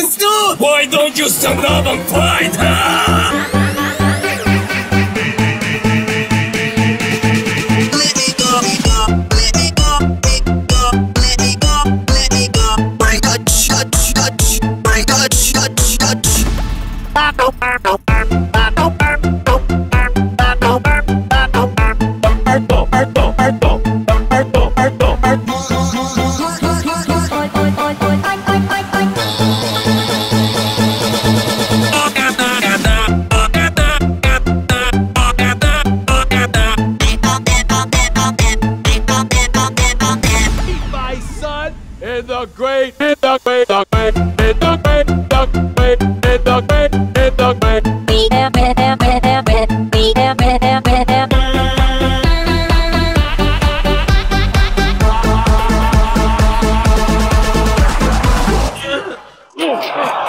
understood! Why don't you stand up and fight? Let me go, let me go, let me go, let me go, let me go. My touch, touch, touch, my touch, touch, touch. Yeah.